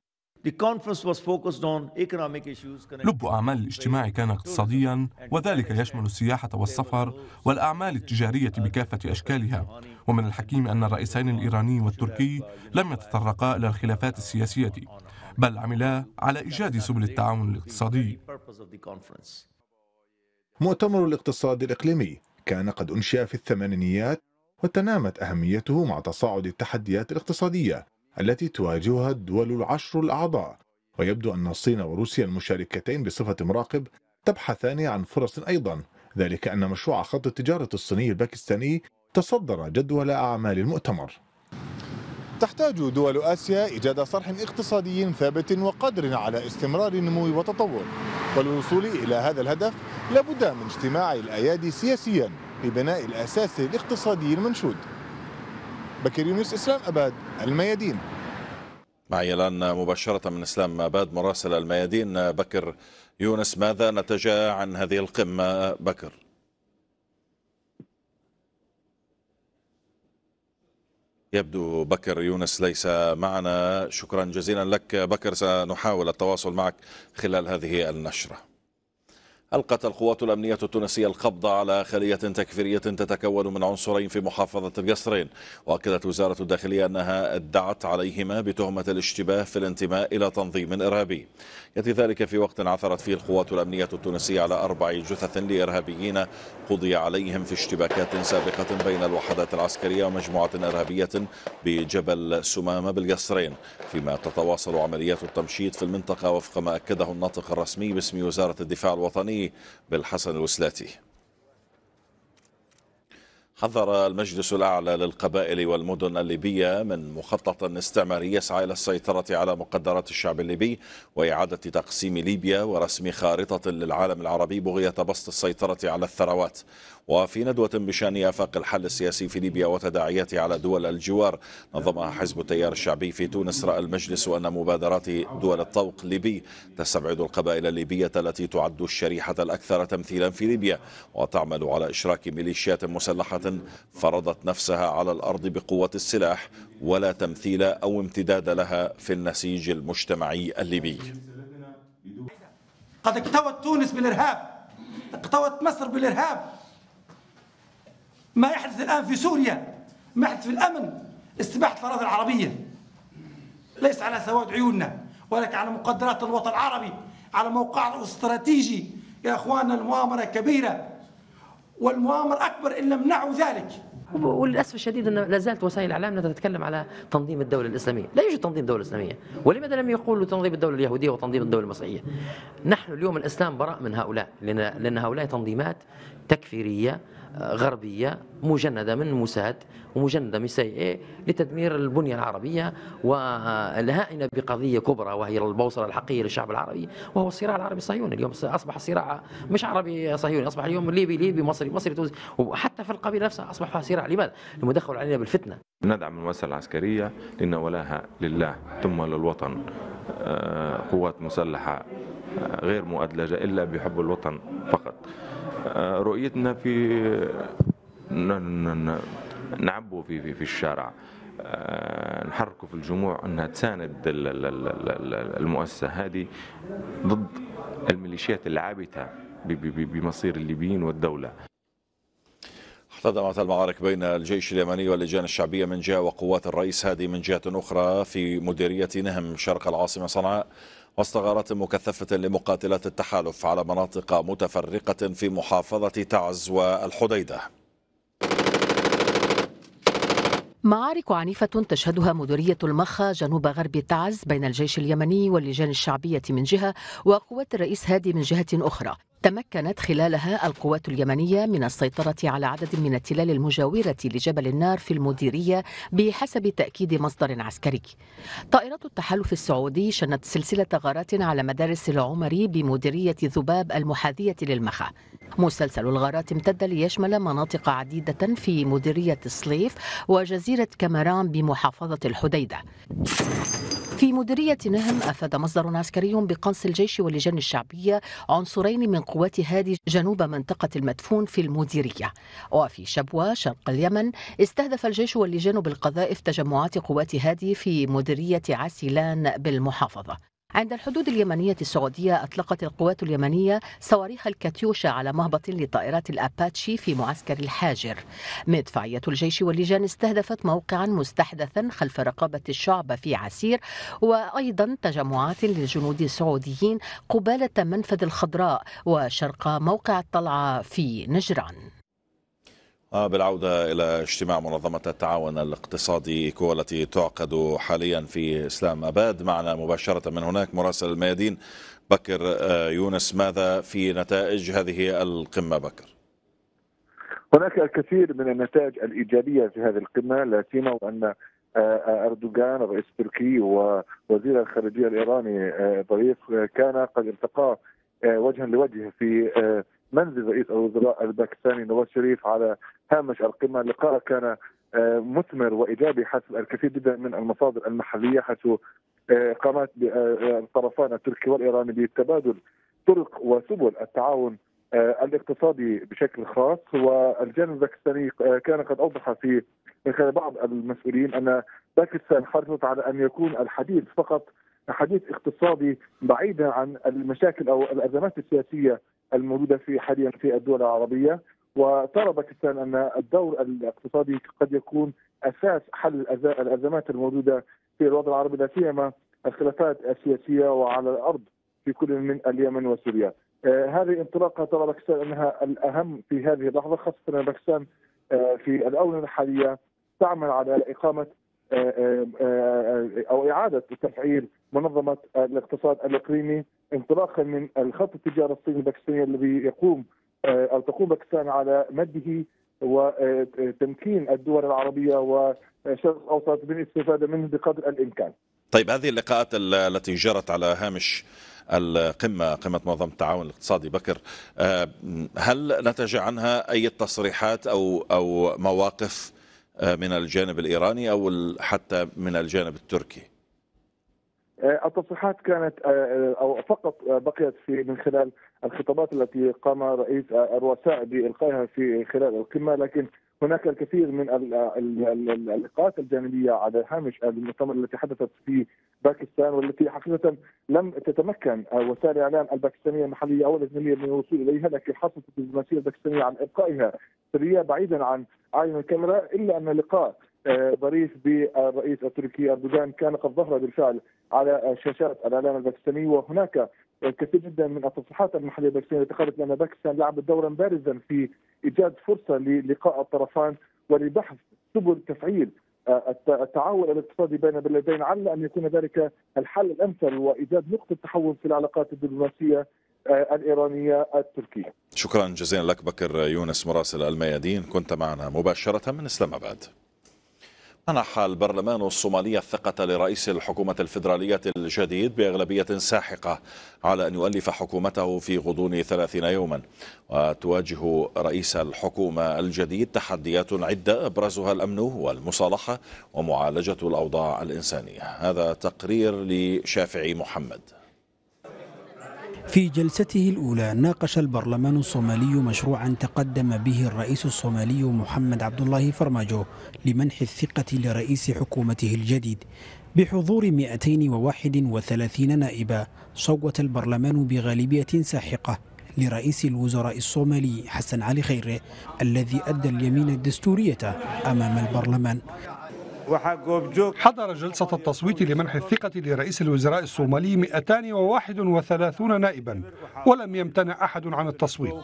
Speaker 21: لب أعمال الاجتماع كان اقتصاديا، وذلك يشمل السياحة والسفر والأعمال التجارية بكافة أشكالها. ومن الحكيم أن الرئيسين الإيراني والتركي لم يتطرقا إلى الخلافات السياسية، بل عملا على إيجاد سبل التعاون الاقتصادي.
Speaker 3: مؤتمر الاقتصاد الإقليمي كان قد أنشئ في الثمانينيات، وتنامت أهميته مع تصاعد التحديات الاقتصادية التي تواجهها الدول العشر الأعضاء، ويبدو أن الصين وروسيا المشاركتين بصفة مراقب تبحثان عن فرص أيضا، ذلك أن مشروع خط التجارة الصيني الباكستاني تصدر جدول أعمال المؤتمر. تحتاج دول آسيا إيجاد صرح اقتصادي ثابت وقادر على استمرار النمو والتطور، والوصول إلى هذا الهدف لابد من اجتماع الأيادي سياسيا لبناء الأساس الاقتصادي المنشود. بكر يونس، إسلام آباد، الميادين.
Speaker 1: معي الآن مباشرة من إسلام آباد مراسل الميادين بكر يونس. ماذا نتج عن هذه القمة بكر؟ يبدو بكر يونس ليس معنا. شكرا جزيلا لك بكر، سنحاول التواصل معك خلال هذه النشرة. ألقت القوات الأمنية التونسية القبض على خلية تكفيرية تتكون من عنصرين في محافظة القصرين، وأكدت وزارة الداخلية أنها ادعت عليهما بتهمة الاشتباه في الانتماء إلى تنظيم إرهابي. يأتي ذلك في وقت عثرت فيه القوات الأمنية التونسية على أربع جثث لإرهابيين قضي عليهم في اشتباكات سابقة بين الوحدات العسكرية ومجموعة إرهابية بجبل سمامة بالقصرين، فيما تتواصل عمليات التمشيط في المنطقة وفق ما أكده الناطق الرسمي باسم وزارة الدفاع الوطني بالحسن الوسلاتي. حذر المجلس الأعلى للقبائل والمدن الليبية من مخطط استعماري يسعى إلى السيطرة على مقدرات الشعب الليبي وإعادة تقسيم ليبيا ورسم خارطة للعالم العربي بغية بسط السيطرة على الثروات. وفي ندوة بشأن آفاق الحل السياسي في ليبيا وتداعياته على دول الجوار نظمها حزب التيار الشعبي في تونس، رأى المجلس أن مبادرات دول الطوق الليبي تستبعد القبائل الليبية التي تعد الشريحة الأكثر تمثيلا في ليبيا، وتعمل على إشراك ميليشيات مسلحة فرضت نفسها على الأرض بقوة السلاح ولا تمثيل أو امتداد لها في النسيج المجتمعي الليبي.
Speaker 6: قد اكتوت تونس بالإرهاب، اكتوت مصر بالإرهاب. ما يحدث الآن في سوريا، ما يحدث في الأمن، استباحة الأراضي العربية ليس على سواد عيوننا ولكن على مقدرات الوطن العربي، على موقعه الاستراتيجي. يا أخواننا المؤامرة كبيرة، والمؤامرة أكبر إن لم نعوا ذلك.
Speaker 2: وللاسف الشديد ان لا زالت وسائل الاعلام تتكلم على تنظيم الدوله الاسلاميه، لا يوجد تنظيم دوله اسلاميه، ولماذا لم يقولوا تنظيم الدوله اليهوديه وتنظيم الدوله المصريه؟ نحن اليوم الاسلام براء من هؤلاء، لان لان هؤلاء تنظيمات تكفيريه غربيه مجنده من موساد ومجنده من سي اي لتدمير البنيه العربيه والهائنه بقضيه كبرى وهي البوصله الحقيقيه للشعب العربي وهو الصراع العربي الصهيوني. اليوم اصبح الصراع مش عربي صهيوني، اصبح اليوم ليبي ليبي مصري مصري توزي، وحتى في القبيله نفسها اصبح فيها صراع. لماذا؟ لما دخلوا علينا بالفتنه.
Speaker 8: ندعم المؤسسه العسكريه لان ولاها لله ثم للوطن. قوات مسلحه غير مؤدلجه الا بحب الوطن فقط. رؤيتنا في نعبوا في في في الشارع، نحركوا في الجموع انها تساند المؤسسه هذه ضد الميليشيات العابثه بمصير الليبيين والدوله.
Speaker 1: احتدمت المعارك بين الجيش اليمني واللجان الشعبيه من جهه وقوات الرئيس هادي من جهه اخرى في مديريه نهم شرق العاصمه صنعاء، وسط غارات مكثفه لمقاتلات التحالف على مناطق متفرقه في محافظه تعز والحديده.
Speaker 9: معارك عنيفة تشهدها مديرية المخا جنوب غرب تعز بين الجيش اليمني واللجان الشعبية من جهة وقوات الرئيس هادي من جهة أخرى. تمكنت خلالها القوات اليمنية من السيطرة على عدد من التلال المجاورة لجبل النار في المديرية بحسب تأكيد مصدر عسكري. طائرات التحالف السعودي شنت سلسلة غارات على مدارس العمري بمديرية ذباب المحاذية للمخا. مسلسل الغارات امتد ليشمل مناطق عديدة في مديرية الصليف وجزيرة كامران بمحافظة الحديدة. في مديرية نهم أفاد مصدر عسكري بقنص الجيش واللجان الشعبية عنصرين من قوات هادي جنوب منطقة المدفون في المديرية. وفي شبوة شرق اليمن استهدف الجيش واللجان بالقذائف تجمعات قوات هادي في مديرية عسيلان بالمحافظة. عند الحدود اليمنية السعودية أطلقت القوات اليمنية صواريخ الكاتيوشا على مهبط لطائرات الأباتشي في معسكر الحاجر. مدفعية الجيش واللجان استهدفت موقعا مستحدثا خلف رقابة الشعب في عسير، وأيضا تجمعات للجنود السعوديين قبالة منفذ الخضراء وشرق موقع الطلعة في نجران.
Speaker 1: بالعودة إلى اجتماع منظمة التعاون الاقتصادي إيكو التي تعقد حاليا في إسلام أباد، معنا مباشرة من هناك مراسل الميادين بكر يونس. ماذا في نتائج هذه القمة بكر؟
Speaker 10: هناك الكثير من النتائج الإيجابية في هذه القمة، لا سيما وأن أردوغان الرئيس التركي ووزير الخارجية الإيراني ظريف كان قد التقى وجها لوجه في منزل رئيس الوزراء الباكستاني نواز شريف على هامش القمة. اللقاء كان مثمر وإيجابي حسب الكثير جدا من المصادر المحلية، حيث قامت الطرفان التركي والإيراني بتبادل طرق وسبل التعاون الاقتصادي بشكل خاص. والجانب الباكستاني كان قد أوضح في من خلال بعض المسؤولين أن باكستان حرصت على أن يكون الحديث فقط حديث اقتصادي بعيدا عن المشاكل أو الأزمات السياسية الموجودة في حاليا في الدول العربية. وترى باكستان أن الدور الاقتصادي قد يكون أساس حل الأزمات الموجودة في الوضع العربي، لا سيما الخلافات السياسية وعلى الأرض في كل من اليمن وسوريا. آه هذه انطلاقة ترى باكستان أنها الأهم في هذه اللحظة، خاصة أن باكستان آه في الآونة الحالية تعمل على إقامة آه آه أو إعادة تفعيل منظمة الاقتصاد الإقليمي انطلاقا من الخط التجاري الصيني الباكستاني الذي يقوم أو تقوم باكستان على مده وتمكين الدول العربية والشرق الأوسط من الاستفادة منه بقدر الإمكان.
Speaker 1: طيب، هذه اللقاءات التي جرت على هامش القمة قمة منظمة التعاون الاقتصادي بكر، هل نتج عنها أي تصريحات أو أو مواقف من الجانب الإيراني أو حتى من الجانب التركي؟
Speaker 10: التصريحات كانت او فقط بقيت في من خلال الخطابات التي قام رئيس الرؤساء بإلقائها في خلال القمة، لكن هناك الكثير من اللقاءات الجانبية على هامش المؤتمر التي حدثت في باكستان، والتي حقيقة لم تتمكن وسائل الإعلام الباكستانية المحلية أو الأجنبية من الوصول إليها، لكن حصلت الدبلوماسية الباكستانية عن إبقائها سرية بعيدا عن عين الكاميرا. إلا أن لقاء ظريف بالرئيس التركي أردوغان كان قد ظهر بالفعل على شاشات الإعلام الباكستاني، وهناك الكثير جدا من التصريحات المحلية الباكستانية اعتقدت أن باكستان لعبت دورا بارزا في إيجاد فرصة للقاء الطرفان ولبحث سبل تفعيل التعاون الاقتصادي بين البلدين، على ان يكون ذلك الحل الامثل وايجاد نقطه تحول في العلاقات الدبلوماسيه الايرانيه التركيه.
Speaker 1: شكرا جزيلا لك بكر يونس مراسل الميادين، كنت معنا مباشره من اسلام اباد. منح البرلمان الصومالي الثقة لرئيس الحكومة الفيدرالية الجديد بأغلبية ساحقة على أن يؤلف حكومته في غضون ثلاثين يوما. وتواجه رئيس الحكومة الجديد تحديات عدة أبرزها الأمن والمصالحة ومعالجة الأوضاع الإنسانية. هذا تقرير لشافعي محمد.
Speaker 7: في جلسته الأولى ناقش البرلمان الصومالي مشروعا تقدم به الرئيس الصومالي محمد عبد الله فرماجو لمنح الثقة لرئيس حكومته الجديد. بحضور مئتين وواحد وثلاثين نائبا صوت البرلمان بغالبية ساحقة لرئيس الوزراء الصومالي حسن علي خيره الذي أدى اليمين الدستورية أمام البرلمان.
Speaker 4: حضر جلسة التصويت لمنح الثقة لرئيس الوزراء الصومالي مئتين وواحد وثلاثون نائبا ولم يمتنع أحد عن التصويت.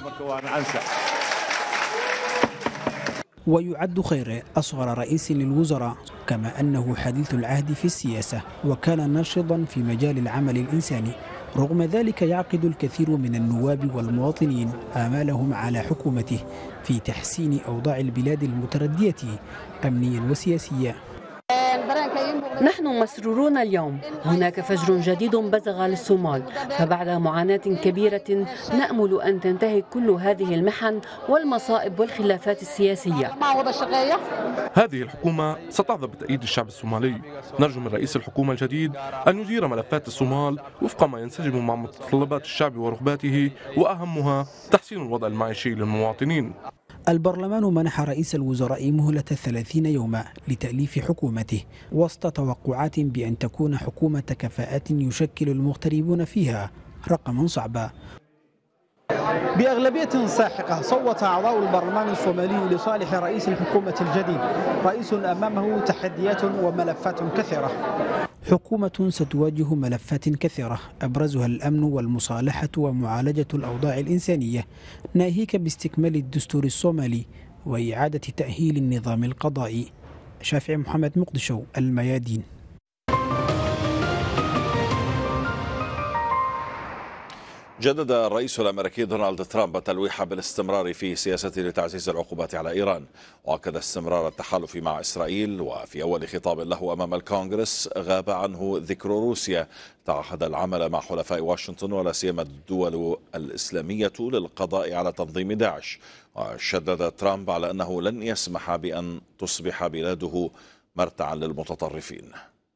Speaker 7: ويعد خيره أصغر رئيس للوزراء، كما أنه حديث العهد في السياسة وكان ناشطا في مجال العمل الإنساني. رغم ذلك يعقد الكثير من النواب والمواطنين آمالهم على حكومته في تحسين أوضاع البلاد المتردية أمنيا وسياسيا.
Speaker 11: نحن مسرورون اليوم، هناك فجر جديد بزغ للصومال، فبعد معاناة كبيرة نأمل أن تنتهي كل هذه المحن والمصائب والخلافات السياسية.
Speaker 21: هذه الحكومة ستعظى بتأييد الشعب الصومالي. نرجو من رئيس الحكومة الجديد أن يدير ملفات الصومال وفق ما ينسجم مع متطلبات الشعب ورغباته، وأهمها تحسين الوضع المعيشي للمواطنين.
Speaker 7: البرلمان منح رئيس الوزراء مهلة ثلاثين يوما لتأليف حكومته وسط توقعات بأن تكون حكومة كفاءات يشكل المغتربون فيها رقما صعبا.
Speaker 12: بأغلبية ساحقة صوت أعضاء البرلمان الصومالي لصالح رئيس الحكومة الجديد، رئيس أمامه تحديات وملفات كثيرة.
Speaker 7: حكومة ستواجه ملفات كثيرة أبرزها الأمن والمصالحة ومعالجة الأوضاع الإنسانية، ناهيك باستكمال الدستور الصومالي وإعادة تأهيل النظام القضائي. شافعي محمد، مقدشو، الميادين.
Speaker 1: جدد الرئيس الأمريكي دونالد ترامب التلويح بالاستمرار في سياسته لتعزيز العقوبات على إيران، وأكد استمرار التحالف مع إسرائيل. وفي أول خطاب له أمام الكونغرس غاب عنه ذكر روسيا. تعهد العمل مع حلفاء واشنطن ولا سيما الدول الإسلامية للقضاء على تنظيم داعش. وشدد ترامب على أنه لن يسمح بأن تصبح بلاده مرتعا للمتطرفين.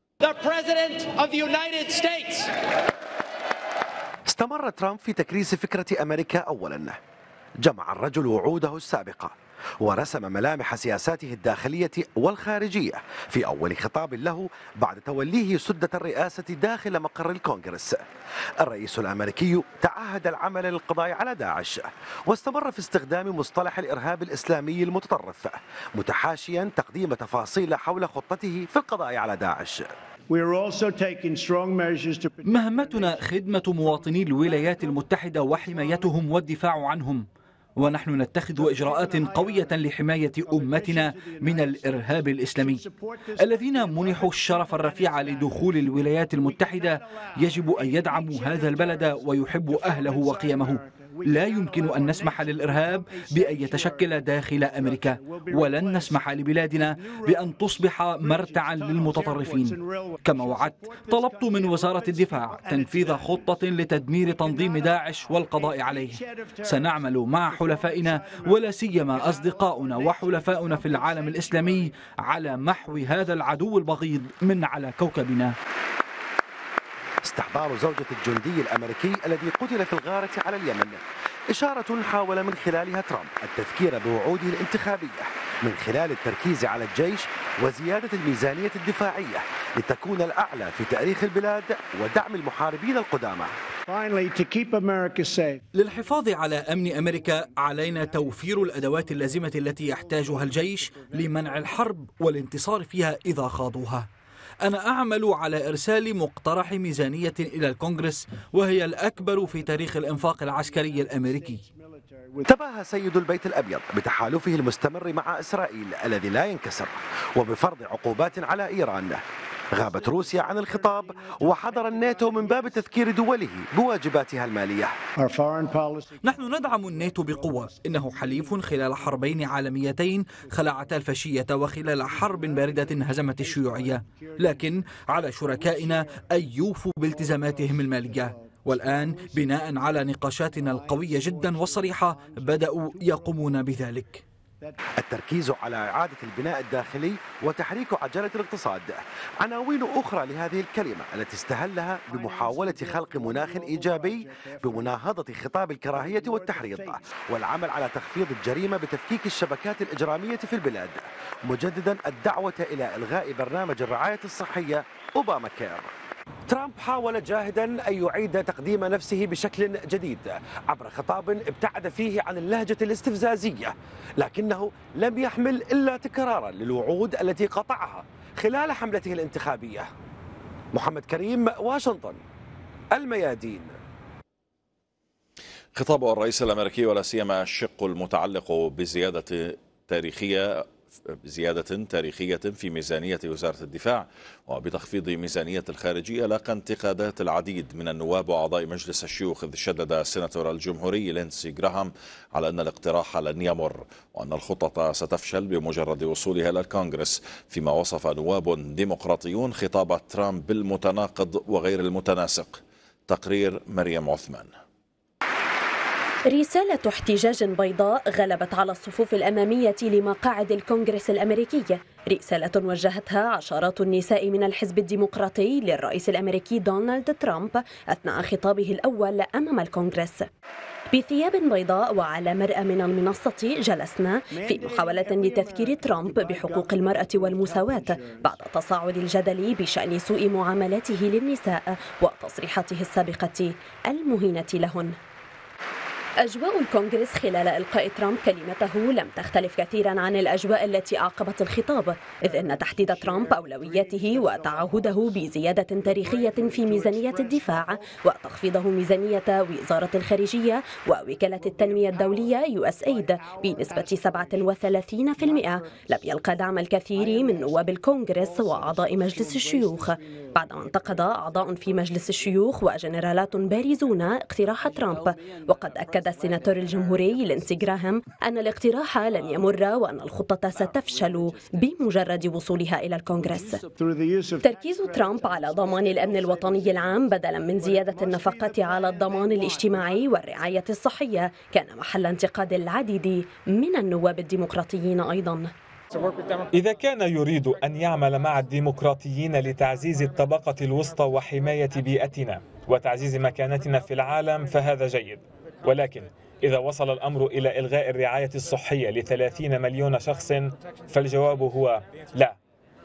Speaker 13: استمر ترامب في تكريس فكرة أمريكا أولا. جمع الرجل وعوده السابقة ورسم ملامح سياساته الداخلية والخارجية في أول خطاب له بعد توليه سدة الرئاسة داخل مقر الكونغرس. الرئيس الأمريكي تعهد العمل للقضاء على داعش، واستمر في استخدام مصطلح الإرهاب الإسلامي المتطرف، متحاشيا تقديم تفاصيل حول خطته في القضاء على داعش.
Speaker 14: مهمتنا خدمة مواطني الولايات المتحدة وحمايتهم والدفاع عنهم، ونحن نتخذ إجراءات قوية لحماية أمتنا من الإرهاب الإسلامي. الذين منحوا الشرف الرفيع لدخول الولايات المتحدة يجب أن يدعموا هذا البلد ويحبوا أهله وقيمه. لا يمكن أن نسمح للإرهاب بأن يتشكل داخل أمريكا، ولن نسمح لبلادنا بأن تصبح مرتعا للمتطرفين. كما وعدت، طلبت من وزارة الدفاع تنفيذ خطة لتدمير تنظيم داعش والقضاء عليه. سنعمل مع حلفائنا ولا سيما أصدقاؤنا وحلفاؤنا في العالم الإسلامي على محو هذا العدو البغيض من على كوكبنا.
Speaker 13: استحضار زوجة الجندي الأمريكي الذي قتل في الغارة على اليمن إشارة حاول من خلالها ترامب التذكير بوعوده الانتخابية من خلال التركيز على الجيش وزيادة الميزانية الدفاعية لتكون الأعلى في تاريخ البلاد ودعم المحاربين القدامى.
Speaker 14: للحفاظ على أمن أمريكا علينا توفير الأدوات اللازمة التي يحتاجها الجيش لمنع الحرب والانتصار فيها إذا خاضوها. أنا أعمل على إرسال مقترح ميزانية إلى الكونغرس، وهي الأكبر في تاريخ الإنفاق العسكري الأمريكي.
Speaker 13: تباهى سيد البيت الأبيض بتحالفه المستمر مع إسرائيل الذي لا ينكسر وبفرض عقوبات على إيران. غابت روسيا عن الخطاب وحضر الناتو من باب تذكير دوله بواجباتها المالية.
Speaker 14: نحن ندعم الناتو بقوة، إنه حليف خلال حربين عالميتين خلعتا الفاشية وخلال حرب باردة هزمت الشيوعية، لكن على شركائنا أن يوفوا بالتزاماتهم المالية. والآن بناء على نقاشاتنا القوية جدا والصريحة بدأوا يقومون بذلك.
Speaker 13: التركيز على إعادة البناء الداخلي وتحريك عجلة الاقتصاد عناوين أخرى لهذه الكلمة التي استهلها بمحاولة خلق مناخ إيجابي بمناهضة خطاب الكراهية والتحريض والعمل على تخفيض الجريمة بتفكيك الشبكات الإجرامية في البلاد، مجددا الدعوة إلى إلغاء برنامج الرعاية الصحية أوباما كير. ترامب حاول جاهدا أن يعيد تقديم نفسه بشكل جديد عبر خطاب ابتعد فيه عن اللهجة الاستفزازية، لكنه لم يحمل إلا تكرارا للوعود التي قطعها خلال حملته الانتخابية. محمد كريم، واشنطن، الميادين.
Speaker 1: خطاب الرئيس الأمريكي ولا سيما الشق المتعلق بزيادة تاريخية زيادة تاريخية في ميزانية وزارة الدفاع وبتخفيض ميزانية الخارجية لاقى انتقادات العديد من النواب وأعضاء مجلس الشيوخ، إذ شدد السيناتور الجمهوري لينسي جراهام على أن الاقتراح لن يمر وأن الخطة ستفشل بمجرد وصولها إلى الكونغرس، فيما وصف نواب ديمقراطيون خطاب ترامب بالمتناقض وغير المتناسق. تقرير مريم عثمان.
Speaker 15: رسالة احتجاج بيضاء غلبت على الصفوف الأمامية لمقاعد الكونغرس الأمريكي، رسالة وجهتها عشرات النساء من الحزب الديمقراطي للرئيس الأمريكي دونالد ترامب أثناء خطابه الأول أمام الكونغرس. بثياب بيضاء وعلى مرأى من المنصة جلسنا في محاولة لتذكير ترامب بحقوق المرأة والمساواة بعد تصاعد الجدل بشأن سوء معاملاته للنساء وتصريحاته السابقة المهينة لهن. أجواء الكونغرس خلال إلقاء ترامب كلمته لم تختلف كثيرا عن الأجواء التي أعقبت الخطاب، إذ أن تحديد ترامب أولوياته وتعهده بزيادة تاريخية في ميزانية الدفاع وتخفيضه ميزانية وزارة الخارجية ووكالة التنمية الدولية يو إس إيد بنسبة سبعة وثلاثين بالمئة لم يلقى دعم الكثير من نواب الكونغرس وأعضاء مجلس الشيوخ، بعدما انتقد أعضاء في مجلس الشيوخ وجنرالات بارزون اقتراح ترامب. وقد أكد السيناتور الجمهوري لينسي جراهام أن الاقتراح لن يمر وأن الخطة ستفشل بمجرد وصولها إلى الكونغرس. تركيز ترامب على ضمان الأمن الوطني العام بدلا من زيادة النفقات على الضمان الاجتماعي والرعاية الصحية كان محل انتقاد العديد من النواب الديمقراطيين أيضا.
Speaker 16: إذا كان يريد أن يعمل مع الديمقراطيين لتعزيز الطبقة الوسطى وحماية بيئتنا وتعزيز مكانتنا في العالم فهذا جيد، ولكن إذا وصل الأمر إلى إلغاء الرعاية الصحية لثلاثين مليون شخص فالجواب هو لا.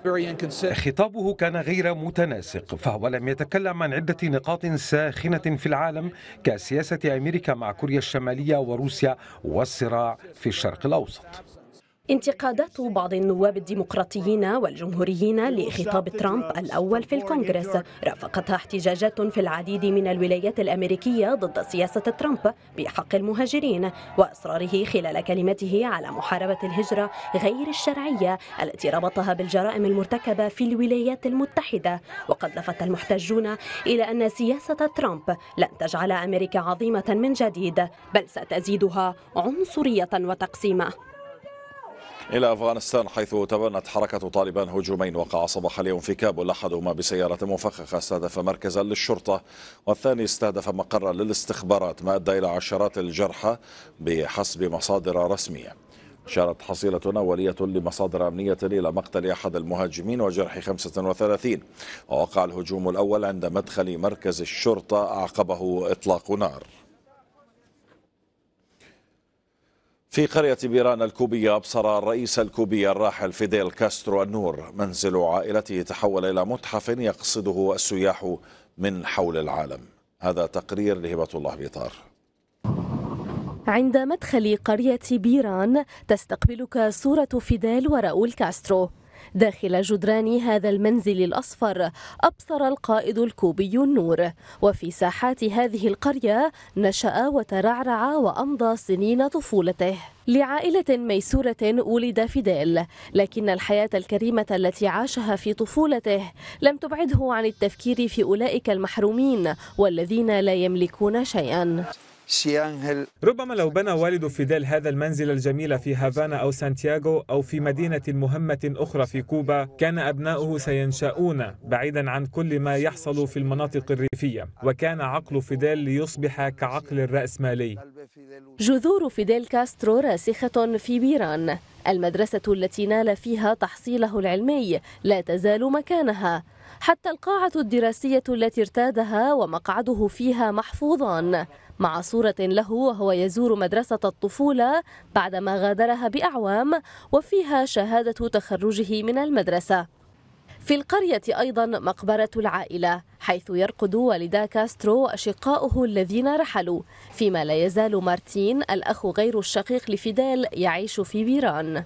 Speaker 18: خطابه كان غير متناسق، فهو لم يتكلم عن عدة نقاط ساخنة في العالم كسياسة أمريكا مع كوريا الشمالية وروسيا والصراع في الشرق الأوسط.
Speaker 15: انتقادات بعض النواب الديمقراطيين والجمهوريين لخطاب ترامب الأول في الكونغرس رافقتها احتجاجات في العديد من الولايات الأمريكية ضد سياسة ترامب بحق المهاجرين وإصراره خلال كلمته على محاربة الهجرة غير الشرعية التي ربطها بالجرائم المرتكبة في الولايات المتحدة. وقد لفت المحتجون إلى أن سياسة ترامب لن تجعل أمريكا عظيمة من جديد، بل ستزيدها عنصرية وتقسيما.
Speaker 1: إلى أفغانستان، حيث تبنت حركة طالبان هجومين وقع صباح اليوم في كابول، أحدهما بسيارة مفخخة استهدف مركزا للشرطة والثاني استهدف مقرا للاستخبارات، ما أدى إلى عشرات الجرحى بحسب مصادر رسمية. أشارت حصيلة أولية لمصادر أمنية إلى مقتل أحد المهاجمين وجرح خمسة وثلاثين، ووقع الهجوم الأول عند مدخل مركز الشرطة أعقبه إطلاق نار. في قرية بيران الكوبية أبصر الرئيس الكوبي الراحل فيديل كاسترو النور. منزل عائلته تحول إلى متحف يقصده السياح من حول العالم. هذا تقرير لهبة الله بيطار.
Speaker 19: عند مدخل قرية بيران تستقبلك صورة فيديل وراؤول كاسترو.
Speaker 15: داخل جدران هذا المنزل الأصفر أبصر القائد الكوبي النور، وفي ساحات هذه القرية نشأ وترعرع وأمضى سنين طفولته. لعائلة ميسورة ولد فيديل، لكن الحياة الكريمة التي عاشها في طفولته لم تبعده عن التفكير في أولئك المحرومين والذين لا يملكون شيئا.
Speaker 16: ربما لو بنى والد فيديل هذا المنزل الجميل في هافانا أو سانتياغو أو في مدينة مهمة أخرى في كوبا، كان أبناؤه سينشأون بعيدا عن كل ما يحصل في المناطق الريفية، وكان عقل فيديل ليصبح كعقل الرأسمالي.
Speaker 15: جذور فيديل كاسترو راسخة في بيران، المدرسة التي نال فيها تحصيله العلمي لا تزال مكانها، حتى القاعة الدراسية التي ارتادها ومقعده فيها محفوظان، مع صورة له وهو يزور مدرسة الطفولة بعدما غادرها بأعوام، وفيها شهادة تخرجه من المدرسة. في القرية أيضا مقبرة العائلة، حيث يرقد والدا كاسترو وأشقاؤه الذين رحلوا، فيما لا يزال مارتين الأخ غير الشقيق لفيديل يعيش في بيران.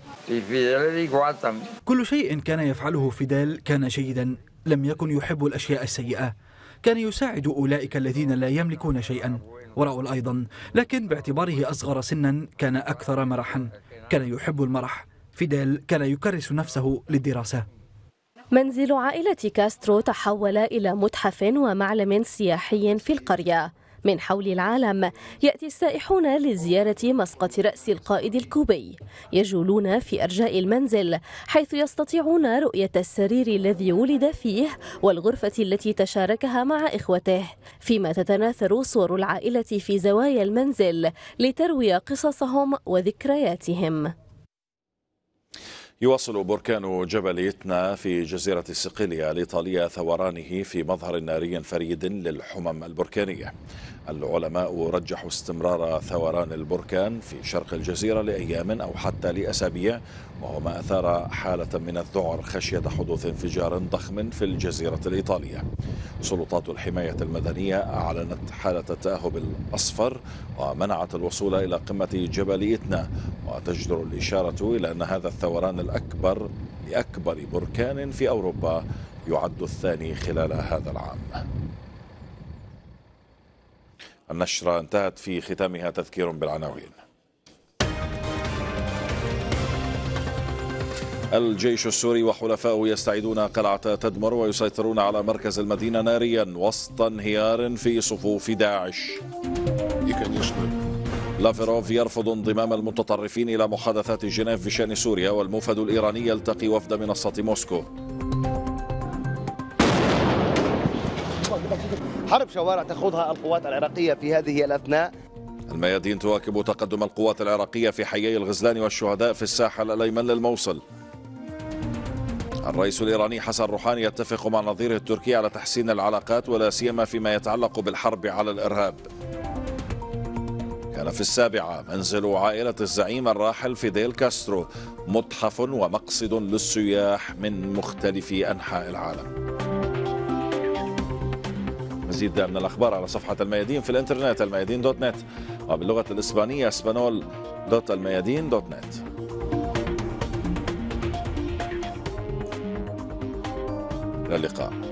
Speaker 14: كل شيء كان يفعله فيديل كان جيدا، لم يكن يحب الأشياء السيئة، كان يساعد أولئك الذين لا يملكون شيئا، وراؤول أيضا، لكن باعتباره أصغر سنا كان أكثر مرحا، كان يحب المرح. فيديل كان يكرس نفسه للدراسة.
Speaker 15: منزل عائلة كاسترو تحول إلى متحف ومعلم سياحي في القرية. من حول العالم يأتي السائحون لزيارة مسقط رأس القائد الكوبي، يجولون في أرجاء المنزل حيث يستطيعون رؤية السرير الذي ولد فيه والغرفة التي تشاركها مع إخوته، فيما تتناثر صور العائلة في زوايا المنزل لتروي قصصهم وذكرياتهم.
Speaker 1: يواصل بركان جبل إتنا في جزيرة صقلية الإيطالية ثورانه في مظهر ناري فريد للحمم البركانية. العلماء رجحوا استمرار ثوران البركان في شرق الجزيرة لأيام أو حتى لأسابيع، وهو ما أثار حالة من الذعر خشية حدوث انفجار ضخم في الجزيرة الإيطالية. سلطات الحماية المدنية أعلنت حالة التأهب الأصفر ومنعت الوصول إلى قمة جبل إتنا، وتجدر الإشارة إلى أن هذا الثوران الأكبر لأكبر بركان في أوروبا يعد الثاني خلال هذا العام. النشرة انتهت، في ختامها تذكير بالعناوين. الجيش السوري وحلفائه يستعيدون قلعة تدمر ويسيطرون على مركز المدينة ناريا وسط انهيار في صفوف داعش. لافروف يرفض انضمام المتطرفين إلى محادثات جنيف بشأن سوريا، والموفد الإيراني يلتقي وفد منصة موسكو.
Speaker 17: حرب شوارع تخوضها القوات العراقية في هذه الأثناء.
Speaker 1: الميادين تواكب تقدم القوات العراقية في حيي الغزلان والشهداء في الساحل الأيمن للموصل. الرئيس الإيراني حسن روحاني يتفق مع نظيره التركي على تحسين العلاقات ولا سيما فيما يتعلق بالحرب على الإرهاب. كان في السابعة منزل عائلة الزعيم الراحل فيديل كاسترو متحف ومقصد للسياح من مختلف أنحاء العالم. مزيد من الأخبار على صفحة الميادين في الإنترنت الميادين دوت نت، وباللغة الإسبانية اسبانول دوت الميادين دوت نت. إلى اللقاء.